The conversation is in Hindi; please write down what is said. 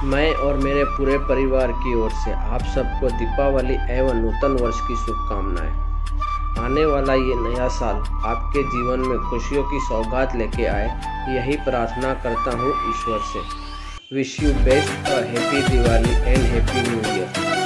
मैं और मेरे पूरे परिवार की ओर से आप सबको दीपावली एवं नूतन वर्ष की शुभकामनाएं। आने वाला ये नया साल आपके जीवन में खुशियों की सौगात लेके आए, यही प्रार्थना करता हूँ ईश्वर से। विश यू बेस्ट और happy Diwali and happy new year.